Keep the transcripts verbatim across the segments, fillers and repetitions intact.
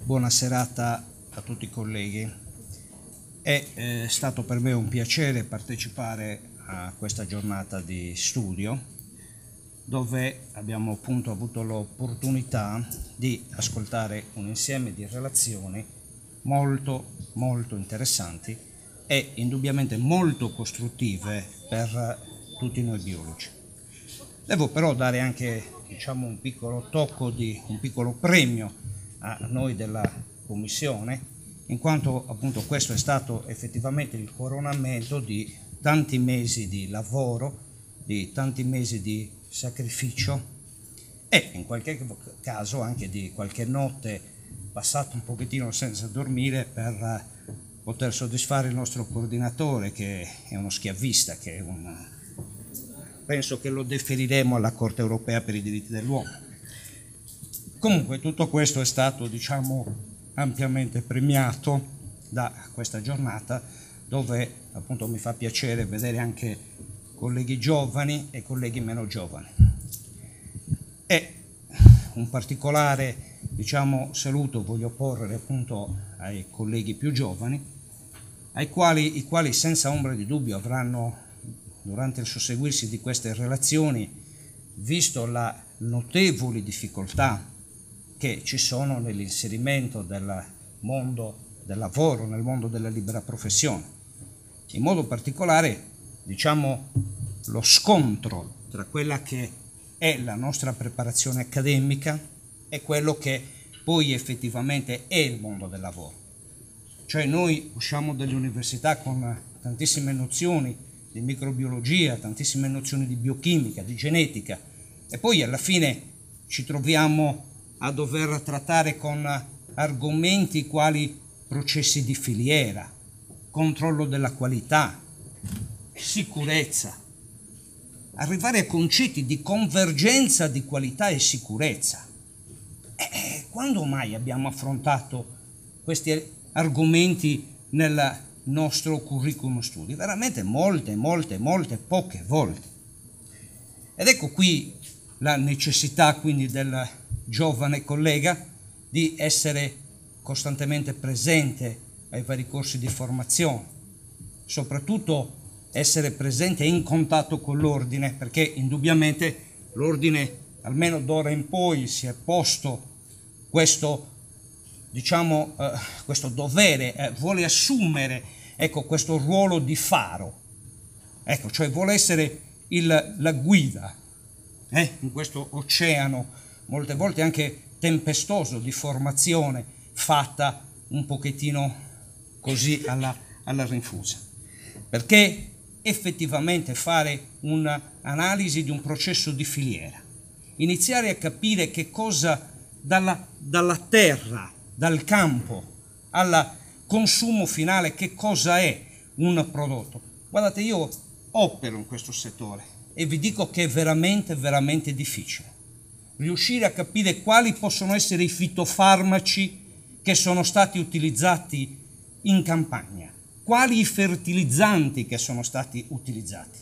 buona serata a tutti i colleghi. È eh, stato per me un piacere partecipare a questa giornata di studio, dove abbiamo appunto avuto l'opportunità di ascoltare un insieme di relazioni molto, molto interessanti e indubbiamente molto costruttive per tutti noi biologi. Devo però dare anche, diciamo, un piccolo tocco di un piccolo premio a noi della Commissione, in quanto appunto questo è stato effettivamente il coronamento di tanti mesi di lavoro, di tanti mesi di sacrificio e in qualche caso anche di qualche notte passata un pochettino senza dormire per poter soddisfare il nostro coordinatore, che è uno schiavista, che è un... penso che lo deferiremo alla Corte Europea per i diritti dell'uomo. Comunque tutto questo è stato, diciamo, ampiamente premiato da questa giornata, dove appunto mi fa piacere vedere anche colleghi giovani e colleghi meno giovani. E un particolare, diciamo, saluto voglio porre appunto ai colleghi più giovani, ai quali, i quali senza ombra di dubbio avranno, durante il susseguirsi di queste relazioni, visto la notevoli difficoltà che ci sono nell'inserimento del mondo del lavoro, nel mondo della libera professione. In modo particolare, diciamo, lo scontro tra quella che è la nostra preparazione accademica e quello che poi effettivamente è il mondo del lavoro. Cioè noi usciamo dalle università con tantissime nozioni di microbiologia, tantissime nozioni di biochimica, di genetica, e poi alla fine ci troviamo a dover trattare con argomenti quali processi di filiera, controllo della qualità, sicurezza, arrivare a concetti di convergenza di qualità e sicurezza. E quando mai abbiamo affrontato questi argomenti nel nostro curriculum studi? Veramente molte, molte, molte, poche volte. Ed ecco qui la necessità quindi del giovane collega di essere costantemente presente ai vari corsi di formazione, soprattutto essere presente e in contatto con l'ordine, perché indubbiamente l'ordine, almeno d'ora in poi, si è posto questo, diciamo, eh, questo dovere, eh, vuole assumere, ecco, questo ruolo di faro, ecco, cioè vuole essere il, la guida eh, in questo oceano molte volte anche tempestoso di formazione fatta un pochettino così alla, alla rinfusa. Perché effettivamente fare un'analisi di un processo di filiera, iniziare a capire che cosa dalla, dalla terra, dal campo al consumo finale, che cosa è un prodotto. Guardate, io opero in questo settore e vi dico che è veramente, veramente difficile riuscire a capire quali possono essere i fitofarmaci che sono stati utilizzati in campagna, quali i fertilizzanti che sono stati utilizzati,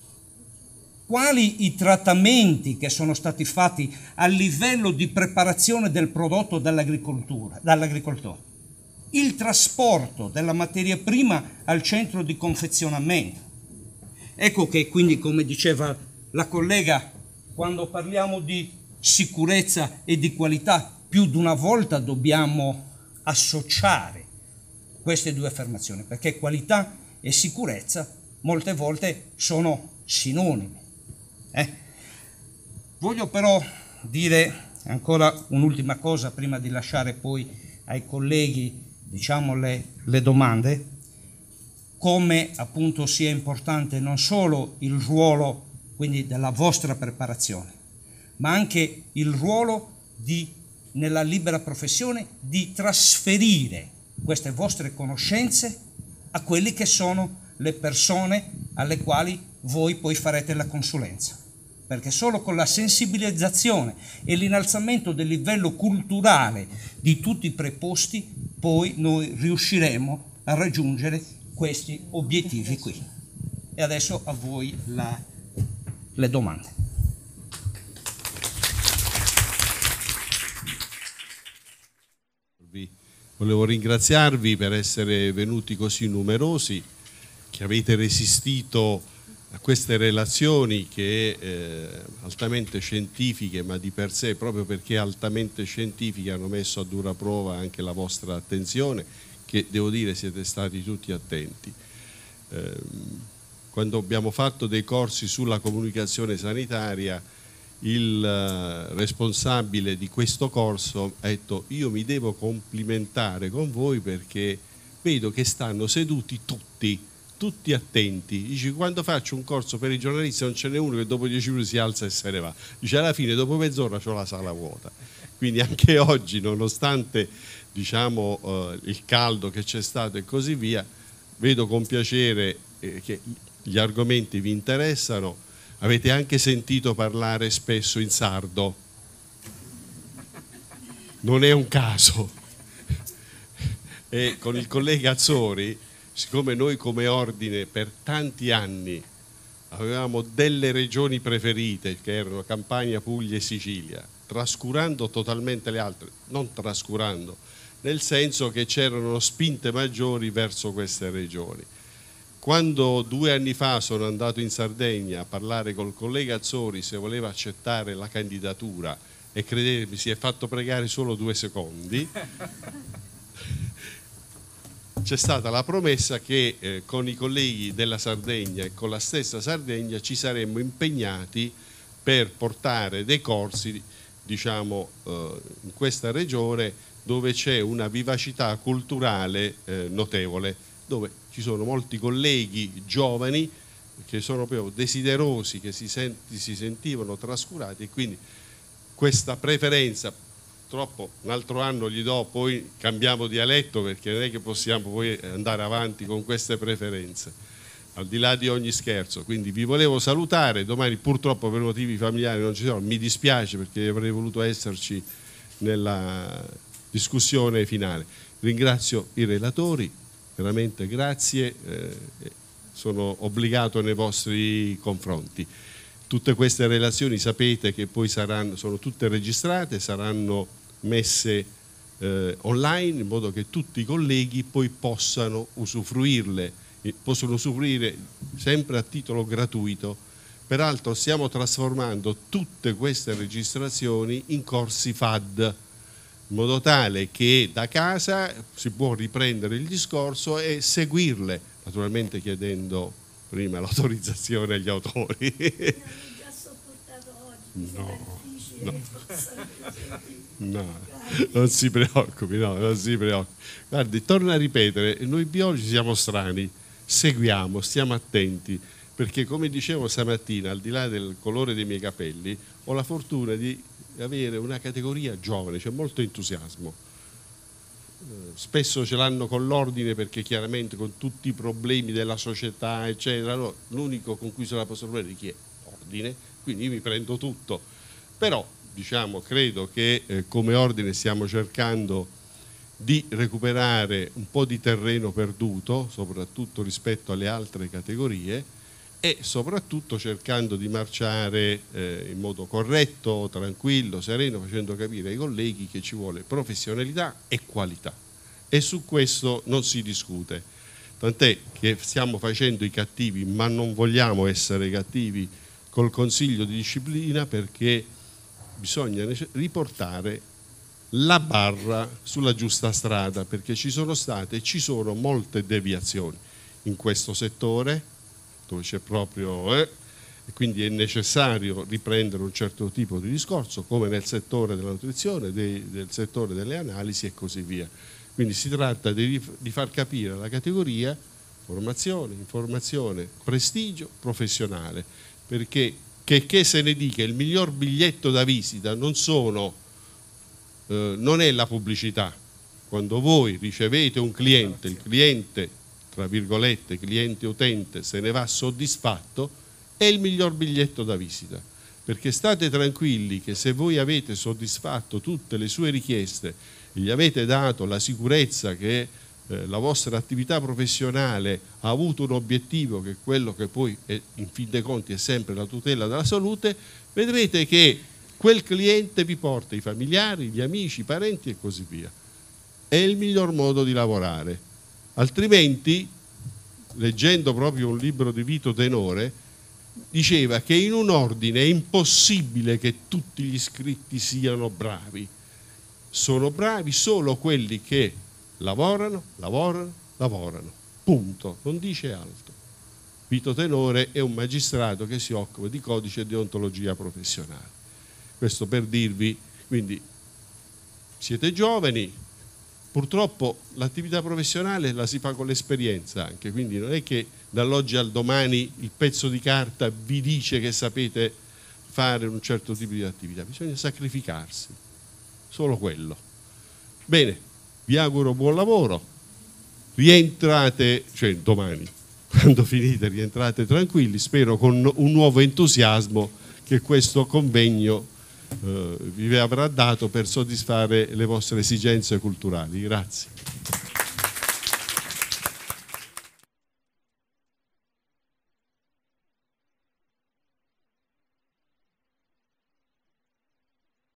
quali i trattamenti che sono stati fatti a livello di preparazione del prodotto dall'agricoltura, dall'agricoltore, il trasporto della materia prima al centro di confezionamento. Ecco che quindi, come diceva la collega, quando parliamo di sicurezza e di qualità, più di una volta dobbiamo associare queste due affermazioni, perché qualità e sicurezza molte volte sono sinonimi. Eh? Voglio però dire ancora un'ultima cosa prima di lasciare poi ai colleghi, diciamo, le, le domande, come appunto sia importante non solo il ruolo quindi della vostra preparazione, ma anche il ruolo di, nella libera professione, di trasferire queste vostre conoscenze a quelli che sono le persone alle quali voi poi farete la consulenza. Perché solo con la sensibilizzazione e l'innalzamento del livello culturale di tutti i preposti poi noi riusciremo a raggiungere questi obiettivi qui. E adesso a voi la, le domande. Vi volevo ringraziarvi per essere venuti così numerosi, che avete resistito a queste relazioni che eh, altamente scientifiche, ma di per sé, proprio perché altamente scientifiche, hanno messo a dura prova anche la vostra attenzione, che devo dire siete stati tutti attenti. Eh, quando abbiamo fatto dei corsi sulla comunicazione sanitaria, il eh, responsabile di questo corso ha detto: io mi devo complimentare con voi perché vedo che stanno seduti tutti tutti attenti. Dice: quando faccio un corso per i giornalisti non ce n'è uno che dopo dieci minuti si alza e se ne va. Dice: alla fine dopo mezz'ora c'ho la sala vuota. Quindi anche oggi, nonostante diciamo eh, il caldo che c'è stato e così via, vedo con piacere eh, che gli argomenti vi interessano. Avete anche sentito parlare spesso in sardo, non è un caso. E con il collega Azzori, siccome noi come ordine per tanti anni avevamo delle regioni preferite, che erano Campania, Puglia e Sicilia, trascurando totalmente le altre, non trascurando, nel senso che c'erano spinte maggiori verso queste regioni. Quando due anni fa sono andato in Sardegna a parlare col collega Azzori se voleva accettare la candidatura, e credetemi, si è fatto pregare solo due secondi, c'è stata la promessa che eh, con i colleghi della Sardegna e con la stessa Sardegna ci saremmo impegnati per portare dei corsi, diciamo, eh, in questa regione dove c'è una vivacità culturale eh, notevole, dove ci sono molti colleghi giovani che sono proprio desiderosi, che si, senti, si sentivano trascurati, e quindi questa preferenza, purtroppo un altro anno gli do, poi cambiamo dialetto, perché non è che possiamo poi andare avanti con queste preferenze, al di là di ogni scherzo. Quindi vi volevo salutare, domani purtroppo per motivi familiari non ci sono, mi dispiace perché avrei voluto esserci nella discussione finale. Ringrazio i relatori, veramente grazie, eh, sono obbligato nei vostri confronti. Tutte queste relazioni sapete che poi saranno, sono tutte registrate, saranno messe eh, online in modo che tutti i colleghi poi possano usufruirle, possono usufruire sempre a titolo gratuito. Peraltro stiamo trasformando tutte queste registrazioni in corsi F A D, in modo tale che da casa si può riprendere il discorso e seguirle, naturalmente chiedendo prima l'autorizzazione agli autori. No, no, no, non si preoccupi, no, non si preoccupi. Guardi, torno a ripetere, noi biologi siamo strani, seguiamo, stiamo attenti, perché come dicevo stamattina, al di là del colore dei miei capelli, ho la fortuna di avere una categoria giovane, c'è molto entusiasmo. Spesso ce l'hanno con l'ordine, perché chiaramente con tutti i problemi della società eccetera, no, l'unico con cui se la posso prendere è chi è ordine, quindi io mi prendo tutto. Però diciamo, credo che eh, come ordine stiamo cercando di recuperare un po' di terreno perduto, soprattutto rispetto alle altre categorie, e soprattutto cercando di marciare eh, in modo corretto, tranquillo, sereno, facendo capire ai colleghi che ci vuole professionalità e qualità, e su questo non si discute, tant'è che stiamo facendo i cattivi, ma non vogliamo essere cattivi col Consiglio di disciplina, perché bisogna riportare la barra sulla giusta strada, perché ci sono state e ci sono molte deviazioni in questo settore, dove c'è proprio eh, e quindi è necessario riprendere un certo tipo di discorso, come nel settore della nutrizione, dei, del settore delle analisi e così via. Quindi si tratta di, di far capire alla categoria formazione, informazione, prestigio professionale, perché che, che se ne dica, il miglior biglietto da visita non sono eh, non è la pubblicità. Quando voi ricevete un cliente, il cliente tra virgolette, cliente utente, se ne va soddisfatto, è il miglior biglietto da visita, perché state tranquilli che se voi avete soddisfatto tutte le sue richieste e gli avete dato la sicurezza che eh, la vostra attività professionale ha avuto un obiettivo, che è quello che poi è, in fin dei conti è sempre la tutela della salute, vedrete che quel cliente vi porta i familiari, gli amici, i parenti e così via. è il miglior modo di lavorare. Altrimenti, leggendo proprio un libro di Vito Tenore, diceva che in un ordine è impossibile che tutti gli iscritti siano bravi. Sono bravi solo quelli che lavorano, lavorano, lavorano. Punto. Non dice altro. Vito Tenore è un magistrato che si occupa di codice e deontologia professionale. Questo per dirvi, quindi siete giovani, purtroppo l'attività professionale la si fa con l'esperienza anche, quindi non è che dall'oggi al domani il pezzo di carta vi dice che sapete fare un certo tipo di attività, bisogna sacrificarsi, solo quello. Bene, vi auguro buon lavoro, rientrate, cioè domani, quando finite rientrate tranquilli, spero con un nuovo entusiasmo che questo convegno eh, vi avrà dato per soddisfare le vostre esigenze culturali. Grazie.